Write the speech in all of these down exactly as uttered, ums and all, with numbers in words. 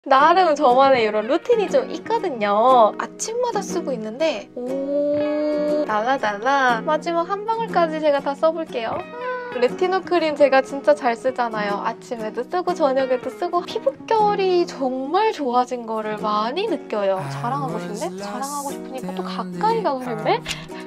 나름 저만의 이런 루틴이 좀 있거든요. 아침마다 쓰고 있는데 오 달라달라. 마지막 한 방울까지 제가 다 써볼게요. 레티놀 크림 제가 진짜 잘 쓰잖아요. 아침에도 쓰고 저녁에도 쓰고 피부결이 정말 좋아진 거를 많이 느껴요. 자랑하고 싶네? 자랑하고 싶으니까 또 가까이 가고 싶네?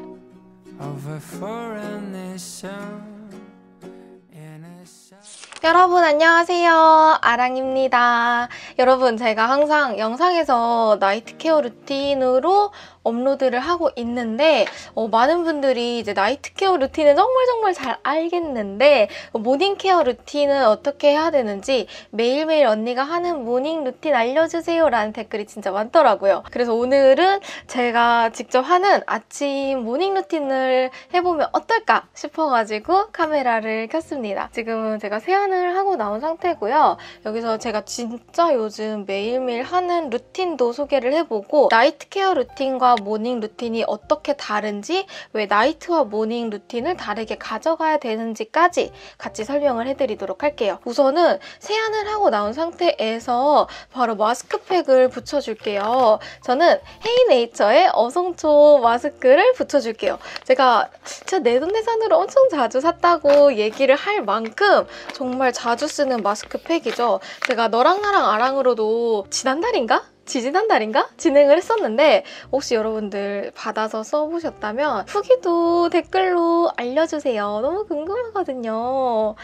여러분 안녕하세요. 아랑입니다. 여러분 제가 항상 영상에서 나이트 케어 루틴으로 업로드를 하고 있는데 어, 많은 분들이 이제 나이트 케어 루틴은 정말 정말 잘 알겠는데 어, 모닝 케어 루틴은 어떻게 해야 되는지 매일매일 언니가 하는 모닝 루틴 알려주세요 라는 댓글이 진짜 많더라고요. 그래서 오늘은 제가 직접 하는 아침 모닝 루틴을 해보면 어떨까 싶어가지고 카메라를 켰습니다. 지금은 제가 세안을 하고 나온 상태고요. 여기서 제가 진짜 요즘 매일매일 하는 루틴도 소개를 해보고 나이트 케어 루틴과 모닝 루틴이 어떻게 다른지, 왜 나이트와 모닝 루틴을 다르게 가져가야 되는지까지 같이 설명을 해드리도록 할게요. 우선은 세안을 하고 나온 상태에서 바로 마스크팩을 붙여줄게요. 저는 헤이네이처의 어성초 마스크를 붙여줄게요. 제가 진짜 내돈내산으로 엄청 자주 샀다고 얘기를 할 만큼 정말 자주 쓰는 마스크팩이죠. 제가 너랑 나랑 아랑으로도 지난달인가? 지지난달인가? 진행을 했었는데 혹시 여러분들 받아서 써보셨다면 후기도 댓글로 알려주세요. 너무 궁금하거든요.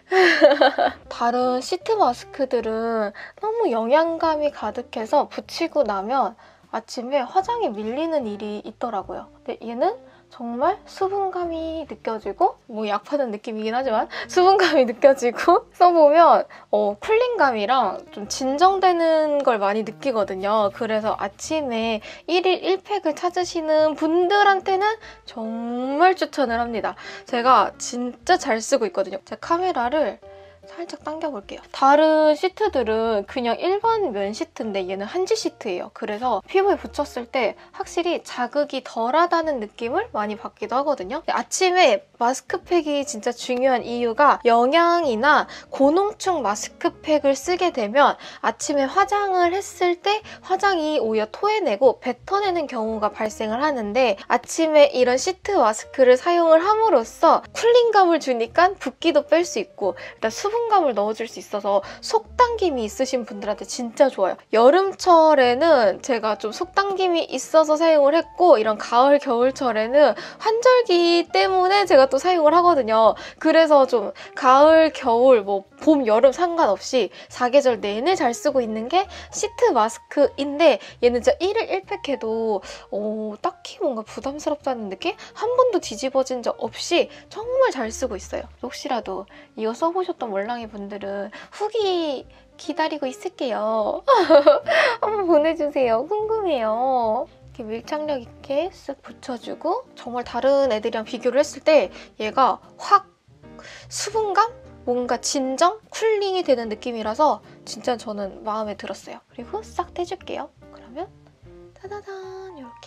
다른 시트 마스크들은 너무 영양감이 가득해서 붙이고 나면 아침에 화장이 밀리는 일이 있더라고요. 근데 얘는 정말 수분감이 느껴지고 뭐 약 파는 느낌이긴 하지만 수분감이 느껴지고 써보면 어, 쿨링감이랑 좀 진정되는 걸 많이 느끼거든요. 그래서 아침에 일일 일 팩을 찾으시는 분들한테는 정말 추천을 합니다. 제가 진짜 잘 쓰고 있거든요. 제 카메라를 살짝 당겨볼게요. 다른 시트들은 그냥 일반 면 시트인데 얘는 한지 시트예요. 그래서 피부에 붙였을 때 확실히 자극이 덜하다는 느낌을 많이 받기도 하거든요. 아침에 마스크팩이 진짜 중요한 이유가 영양이나 고농축 마스크팩을 쓰게 되면 아침에 화장을 했을 때 화장이 오히려 토해내고 뱉어내는 경우가 발생을 하는데 아침에 이런 시트 마스크를 사용을 함으로써 쿨링감을 주니까 붓기도 뺄 수 있고 일단 수분감을 넣어줄 수 있어서 속당김이 있으신 분들한테 진짜 좋아요. 여름철에는 제가 좀 속당김이 있어서 사용을 했고 이런 가을, 겨울철에는 환절기 때문에 제가 또 사용을 하거든요. 그래서 좀 가을, 겨울, 뭐 봄, 여름 상관없이 사계절 내내 잘 쓰고 있는 게 시트 마스크인데 얘는 진짜 일일 일 팩 해도 어, 딱히 뭔가 부담스럽다는 느낌? 한 번도 뒤집어진 적 없이 정말 잘 쓰고 있어요. 혹시라도 이거 써보셨던 몰랑이 분들은 후기 기다리고 있을게요. 한번 보내주세요. 궁금해요. 이렇게 밀착력 있게 쓱 붙여주고 정말 다른 애들이랑 비교를 했을 때 얘가 확 수분감? 뭔가 진정? 쿨링이 되는 느낌이라서 진짜 저는 마음에 들었어요. 그리고 싹 떼줄게요. 그러면 짜자잔 이렇게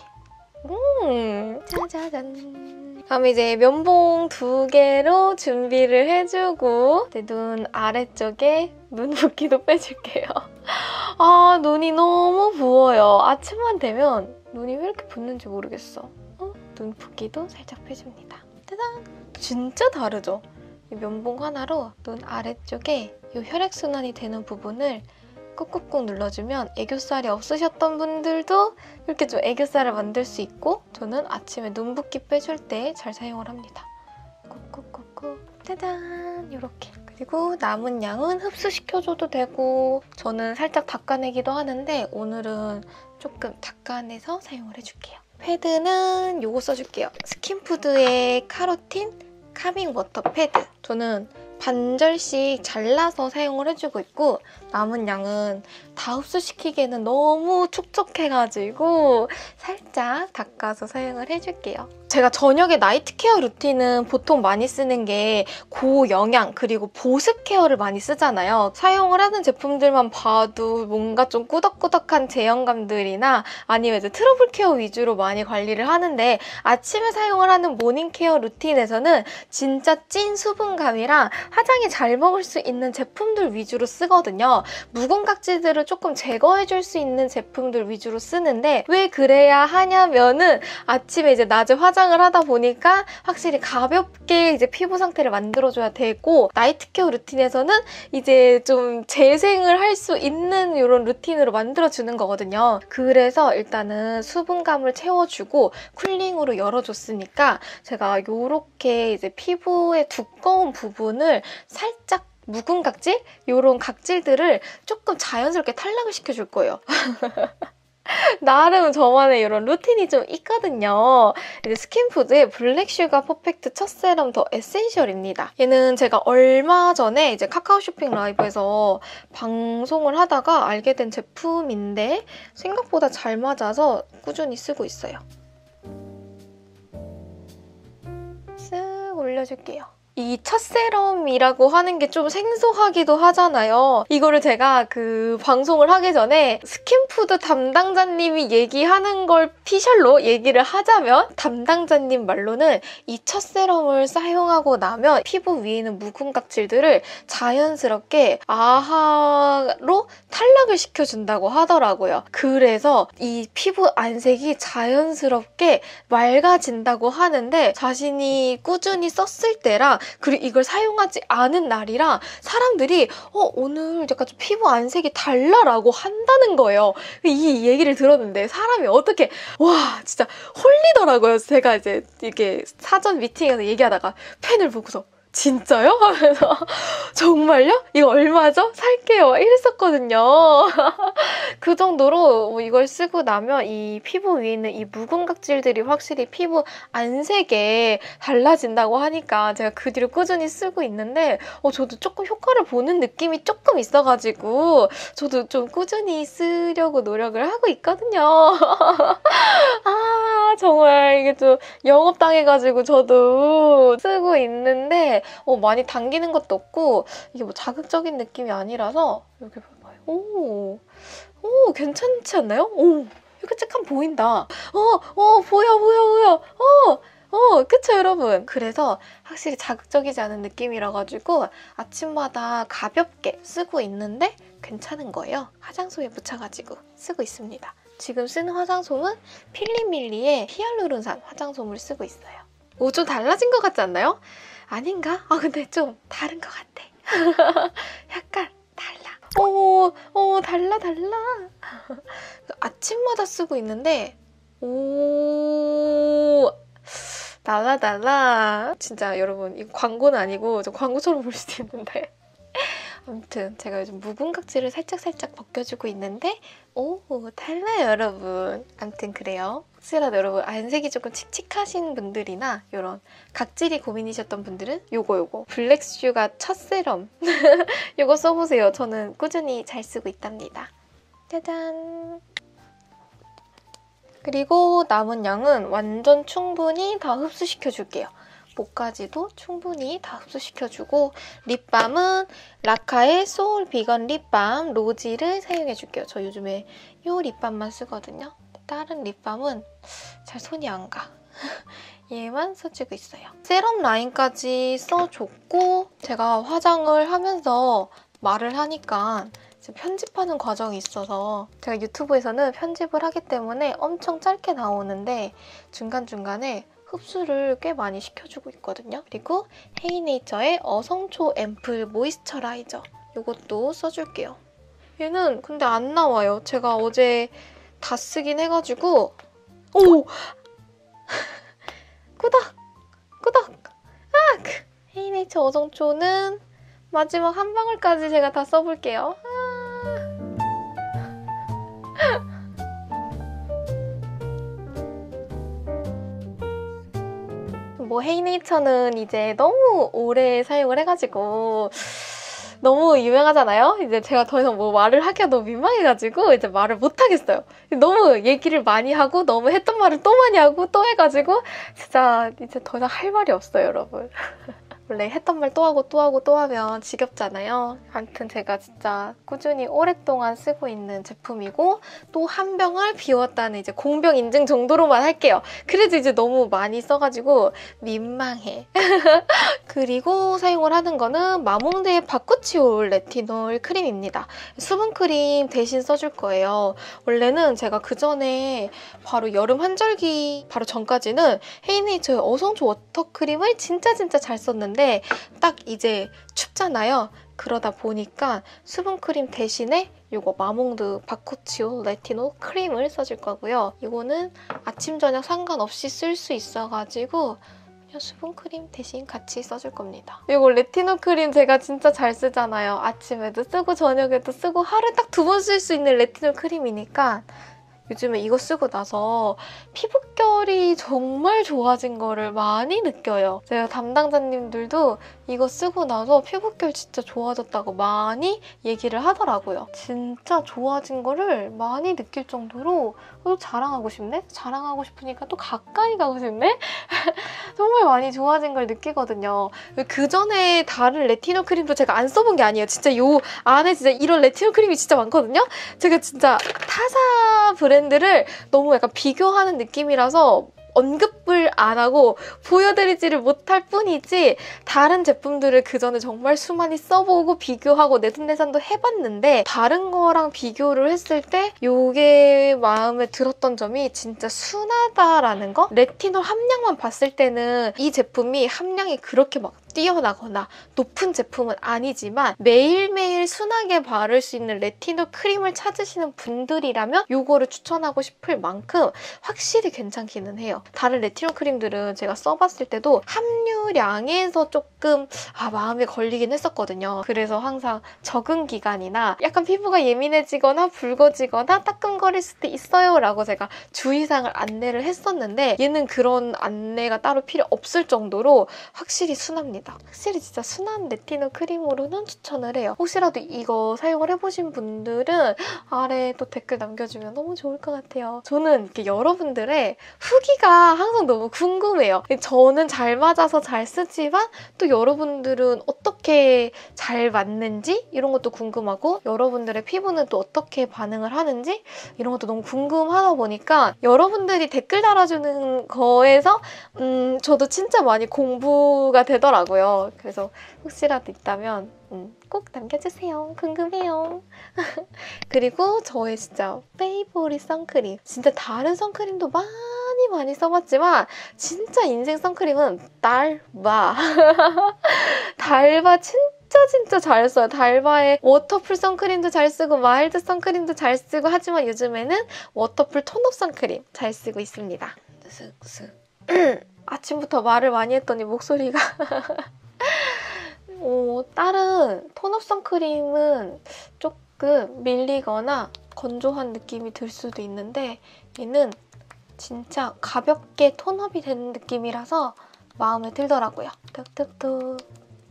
음 짜자잔 다음에 이제 면봉 두 개로 준비를 해주고 이제 눈 아래쪽에 눈 붓기도 빼줄게요. 아 눈이 너무 부어요. 아침만 되면 눈이 왜 이렇게 붓는지 모르겠어. 어? 눈 붓기도 살짝 빼줍니다. 짜잔! 진짜 다르죠? 이 면봉 하나로 눈 아래쪽에 이 혈액순환이 되는 부분을 꾹꾹꾹 눌러주면 애교살이 없으셨던 분들도 이렇게 좀 애교살을 만들 수 있고 저는 아침에 눈 붓기 빼줄 때 잘 사용을 합니다. 꾹꾹꾹꾹 짜잔 이렇게. 그리고 남은 양은 흡수시켜줘도 되고 저는 살짝 닦아내기도 하는데 오늘은 조금 닦아내서 사용을 해줄게요. 패드는 요거 써줄게요. 스킨푸드의 카로틴 카밍 워터 패드. 저는 반절씩 잘라서 사용을 해주고 있고 남은 양은 다 흡수시키기에는 너무 촉촉해가지고 살짝 닦아서 사용을 해줄게요. 제가 저녁에 나이트 케어 루틴은 보통 많이 쓰는 게 고영양 그리고 보습 케어를 많이 쓰잖아요. 사용을 하는 제품들만 봐도 뭔가 좀 꾸덕꾸덕한 제형감들이나 아니면 이제 트러블 케어 위주로 많이 관리를 하는데 아침에 사용을 하는 모닝 케어 루틴에서는 진짜 찐 수분감이랑 화장이 잘 먹을 수 있는 제품들 위주로 쓰거든요. 묵은 각질들을 조금 제거해줄 수 있는 제품들 위주로 쓰는데 왜 그래야 하냐면은 아침에 이제 낮에 화장 화장을 하다 보니까 확실히 가볍게 이제 피부 상태를 만들어줘야 되고 나이트 케어 루틴에서는 이제 좀 재생을 할 수 있는 이런 루틴으로 만들어주는 거거든요. 그래서 일단은 수분감을 채워주고 쿨링으로 열어줬으니까 제가 이렇게 이제 피부의 두꺼운 부분을 살짝 묵은 각질? 이런 각질들을 조금 자연스럽게 탈락을 시켜줄 거예요. 나름 저만의 이런 루틴이 좀 있거든요. 이제 스킨푸드의 블랙슈가 퍼펙트 첫 세럼 더 에센셜입니다. 얘는 제가 얼마 전에 이제 카카오 쇼핑 라이브에서 방송을 하다가 알게 된 제품인데 생각보다 잘 맞아서 꾸준히 쓰고 있어요. 쓱 올려줄게요. 이 첫 세럼이라고 하는 게 좀 생소하기도 하잖아요. 이거를 제가 그 방송을 하기 전에 스킨푸드 담당자님이 얘기하는 걸 피셜로 얘기를 하자면 담당자님 말로는 이 첫 세럼을 사용하고 나면 피부 위에 있는 묵은 각질들을 자연스럽게 아하로 탈락을 시켜준다고 하더라고요. 그래서 이 피부 안색이 자연스럽게 맑아진다고 하는데 자신이 꾸준히 썼을 때랑 그리고 이걸 사용하지 않은 날이랑 사람들이 어 오늘 약간 좀 피부 안색이 달라라고 한다는 거예요. 이 얘기를 들었는데 사람이 어떻게 와 진짜 홀리더라고요. 제가 이제 이게 사전 미팅에서 얘기하다가 펜을 보고서 진짜요? 하면서 정말요? 이거 얼마죠? 살게요. 이랬었거든요. 그 정도로 이걸 쓰고 나면 이 피부 위에 있는 이 묵은 각질들이 확실히 피부 안색에 달라진다고 하니까 제가 그 뒤로 꾸준히 쓰고 있는데 어, 저도 조금 효과를 보는 느낌이 조금 있어가지고 저도 좀 꾸준히 쓰려고 노력을 하고 있거든요. 아 정말 이게 좀 영업당해가지고 저도 쓰고 있는데 어, 많이 당기는 것도 없고 이게 뭐 자극적인 느낌이 아니라서 여기 봐봐요. 오, 오 괜찮지 않나요? 오, 이렇게 쬐깐 보인다. 어, 어 보여 보여 보여. 어, 어 그쵸 여러분? 그래서 확실히 자극적이지 않은 느낌이라 가지고 아침마다 가볍게 쓰고 있는데 괜찮은 거예요. 화장솜에 묻혀가지고 쓰고 있습니다. 지금 쓰는 화장솜은 필리밀리의 히알루론산 화장솜을 쓰고 있어요. 오, 좀 달라진 것 같지 않나요? 아닌가? 아 근데 좀 다른 것 같아. 약간 달라. 오, 오 달라 달라. 아침마다 쓰고 있는데 오 달라 달라. 진짜 여러분 이거 광고는 아니고 좀 광고처럼 볼 수도 있는데 아무튼 제가 요즘 묵은 각질을 살짝살짝 벗겨주고 있는데 오 달라요 여러분. 아무튼 그래요. 혹시라도 여러분 안색이 조금 칙칙하신 분들이나 이런 각질이 고민이셨던 분들은 요거 요거 블랙슈가 첫 세럼 요거 써보세요. 저는 꾸준히 잘 쓰고 있답니다. 짜잔. 그리고 남은 양은 완전 충분히 다 흡수시켜줄게요. 목까지도 충분히 다 흡수시켜주고 립밤은 라카의 소울 비건 립밤 로지를 사용해줄게요. 저 요즘에 이 립밤만 쓰거든요. 다른 립밤은 잘 손이 안 가. 얘만 써주고 있어요. 세럼 라인까지 써줬고 제가 화장을 하면서 말을 하니까 편집하는 과정이 있어서 제가 유튜브에서는 편집을 하기 때문에 엄청 짧게 나오는데 중간중간에 흡수를 꽤 많이 시켜주고 있거든요. 그리고 헤이네이처의 어성초 앰플 모이스처라이저 이것도 써줄게요. 얘는 근데 안 나와요. 제가 어제 다 쓰긴 해가지고 오! 꾸덕! 꾸덕! 아! 헤이네이처 어성초는 마지막 한 방울까지 제가 다 써볼게요. 뭐 헤이네이처는 이제 너무 오래 사용을 해가지고 너무 유명하잖아요. 이제 제가 더 이상 뭐 말을 하기가 너무 민망해가지고 이제 말을 못 하겠어요. 너무 얘기를 많이 하고 너무 했던 말을 또 많이 하고 또 해가지고 진짜 이제 더 이상 할 말이 없어요, 여러분. 원래 했던 말 또 하고 또 하고 또 하면 지겹잖아요. 아무튼 제가 진짜 꾸준히 오랫동안 쓰고 있는 제품이고 또 한 병을 비웠다는 이제 공병 인증 정도로만 할게요. 그래도 이제 너무 많이 써가지고 민망해. 그리고 사용을 하는 거는 마몽드의 바쿠치올 레티놀 크림입니다. 수분크림 대신 써줄 거예요. 원래는 제가 그전에 바로 여름 한절기 바로 전까지는 헤이네이처의 어성초 워터크림을 진짜 진짜 잘 썼는데 딱 이제 춥잖아요. 그러다 보니까 수분크림 대신에 이거 마몽드 바쿠치올 레티놀 크림을 써줄 거고요. 이거는 아침 저녁 상관없이 쓸 수 있어가지고 그냥 수분크림 대신 같이 써줄 겁니다. 이거 레티놀 크림 제가 진짜 잘 쓰잖아요. 아침에도 쓰고 저녁에도 쓰고 하루에 딱 두 번 쓸 수 있는 레티놀 크림이니까 요즘에 이거 쓰고 나서 피부결이 정말 좋아진 거를 많이 느껴요. 제가 담당자님들도 이거 쓰고 나서 피부결 진짜 좋아졌다고 많이 얘기를 하더라고요. 진짜 좋아진 거를 많이 느낄 정도로 또 자랑하고 싶네? 자랑하고 싶으니까 또 가까이 가고 싶네? 정말 많이 좋아진 걸 느끼거든요. 그전에 다른 레티놀 크림도 제가 안 써본 게 아니에요. 진짜 요 안에 진짜 이런 레티놀 크림이 진짜 많거든요? 제가 진짜 타사 브랜드를 너무 약간 비교하는 느낌이라서 언급을 안 하고 보여드리지를 못할 뿐이지 다른 제품들을 그전에 정말 수많이 써보고 비교하고 내돈내산도 해봤는데 다른 거랑 비교를 했을 때 이게 마음에 들었던 점이 진짜 순하다라는 거? 레티놀 함량만 봤을 때는 이 제품이 함량이 그렇게 막 뛰어나거나 높은 제품은 아니지만 매일매일 순하게 바를 수 있는 레티놀 크림을 찾으시는 분들이라면 이거를 추천하고 싶을 만큼 확실히 괜찮기는 해요. 다른 레티놀 크림들은 제가 써봤을 때도 함유량에서 조금 아, 마음에 걸리긴 했었거든요. 그래서 항상 적응 기간이나 약간 피부가 예민해지거나 붉어지거나 따끔거릴 수도 있어요 라고 제가 주의사항을 안내를 했었는데 얘는 그런 안내가 따로 필요 없을 정도로 확실히 순합니다. 확실히 진짜 순한 레티놀 크림으로는 추천을 해요. 혹시라도 이거 사용을 해보신 분들은 아래 또 댓글 남겨주면 너무 좋을 것 같아요. 저는 이렇게 여러분들의 후기가 항상 너무 궁금해요. 저는 잘 맞아서 잘 쓰지만 또 여러분들은 어떻게 잘 맞는지 이런 것도 궁금하고 여러분들의 피부는 또 어떻게 반응을 하는지 이런 것도 너무 궁금하다 보니까 여러분들이 댓글 달아주는 거에서 음, 저도 진짜 많이 공부가 되더라고요. 그래서 혹시라도 있다면 음, 꼭 남겨주세요. 궁금해요. 그리고 저의 진짜 페이보릿 선크림. 진짜 다른 선크림도 많이 많이 써봤지만 진짜 인생 선크림은 달바. 달바 진짜 진짜 진짜 잘 써요. 달바의 워터풀 선크림도 잘 쓰고 마일드 선크림도 잘 쓰고 하지만 요즘에는 워터풀 톤업 선크림 잘 쓰고 있습니다. 쓱쓱. 아침부터 말을 많이 했더니 목소리가 어, 다른 톤업 선크림은 조금 밀리거나 건조한 느낌이 들 수도 있는데 얘는 진짜 가볍게 톤업이 되는 느낌이라서 마음에 들더라고요. 뚝뚝뚝.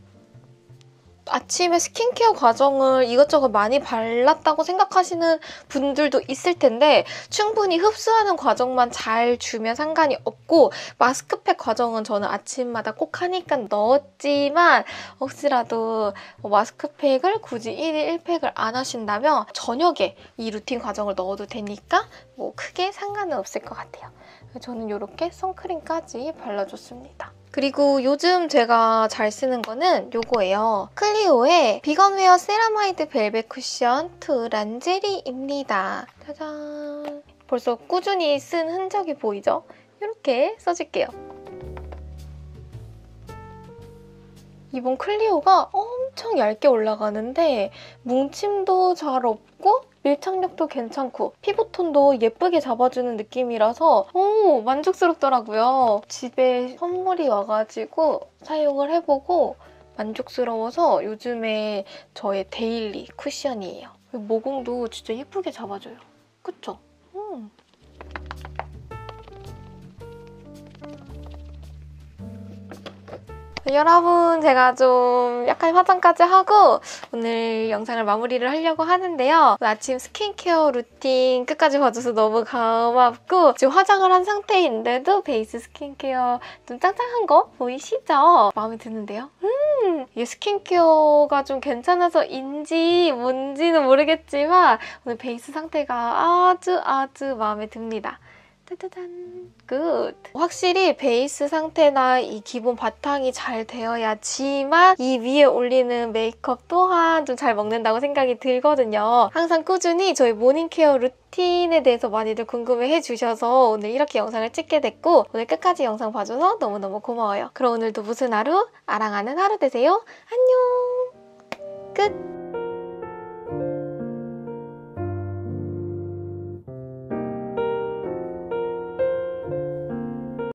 아침에 스킨케어 과정을 이것저것 많이 발랐다고 생각하시는 분들도 있을 텐데 충분히 흡수하는 과정만 잘 주면 상관이 없고 마스크팩 과정은 저는 아침마다 꼭 하니까 넣었지만 혹시라도 마스크팩을 굳이 일 일 일 팩을 안 하신다면 저녁에 이 루틴 과정을 넣어도 되니까 뭐 크게 상관은 없을 것 같아요. 저는 이렇게 선크림까지 발라줬습니다. 그리고 요즘 제가 잘 쓰는 거는 요거예요. 클리오의 비건웨어 세라마이드 벨벳 쿠션 투 란제리입니다. 짜잔! 벌써 꾸준히 쓴 흔적이 보이죠? 이렇게 써줄게요. 이번 클리오가 엄청 얇게 올라가는데 뭉침도 잘 없고 밀착력도 괜찮고 피부톤도 예쁘게 잡아주는 느낌이라서 오 만족스럽더라고요. 집에 선물이 와가지고 사용을 해보고 만족스러워서 요즘에 저의 데일리 쿠션이에요. 모공도 진짜 예쁘게 잡아줘요. 그쵸? 음. 여러분, 제가 좀 약간 화장까지 하고 오늘 영상을 마무리를 하려고 하는데요. 아침 스킨케어 루틴 끝까지 봐줘서 너무 고맙고, 지금 화장을 한 상태인데도 베이스 스킨케어 좀 짱짱한 거 보이시죠? 마음에 드는데요? 음, 이 스킨케어가 좀 괜찮아서인지 뭔지는 모르겠지만 오늘 베이스 상태가 아주 아주 마음에 듭니다. 짜자잔, 굿! 확실히 베이스 상태나 이 기본 바탕이 잘 되어야지만 이 위에 올리는 메이크업 또한 좀 잘 먹는다고 생각이 들거든요. 항상 꾸준히 저희 모닝케어 루틴에 대해서 많이들 궁금해해 주셔서 오늘 이렇게 영상을 찍게 됐고, 오늘 끝까지 영상 봐줘서 너무너무 고마워요. 그럼 오늘도 무슨 하루? 아랑하는 하루 되세요. 안녕! 끝!